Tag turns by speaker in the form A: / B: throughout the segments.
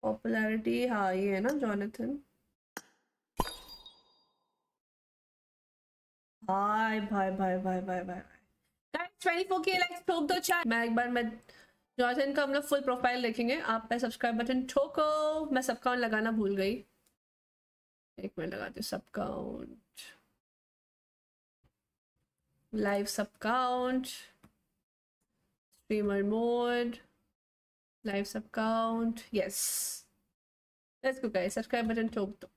A: Popularity हाँ ये है ना जॉनथन। भाई भाई भाई भाई भाई भाई 24K लाइक्स ठोक दो चार। मैं जॉनथन का हम लोग फुल प्रोफाइल देखेंगे। आप पे सब्सक्राइब बटन ठोको। मैं सब काउंट लगाना भूल गई, एक मिनट लगाती हूँ। Sub count, live sub count, streamer mode, live sub count, yes let's go guys. Subscribe button ठोक दो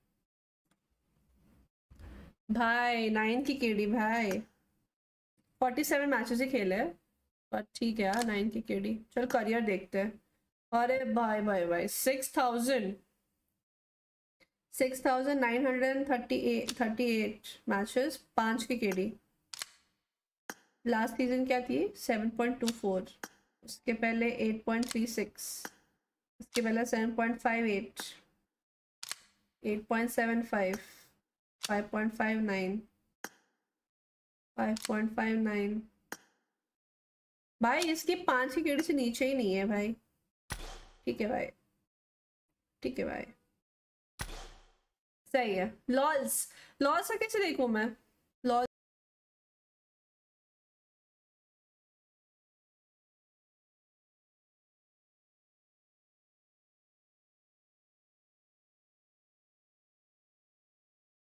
A: भाई। 9 की केडी भाई, 47 मैचेस ही खेले हैं, पर ठीक है यार 9 की केडी। चल करियर देखते हैं। अरे भाई भाई भाई 6,938 मैचेस, 5 की केडी। लास्ट सीजन क्या थी 7.24, उसके पहले 8.36, उसके पहले 7.58, 8.75, 5.59, 5.59। भाई इसकी 5 की केडी से नीचे ही नहीं है भाई। ठीक है भाई, ठीक है भाई, सही है। लॉल्स, लॉल्स का कैसे देखूं मैं?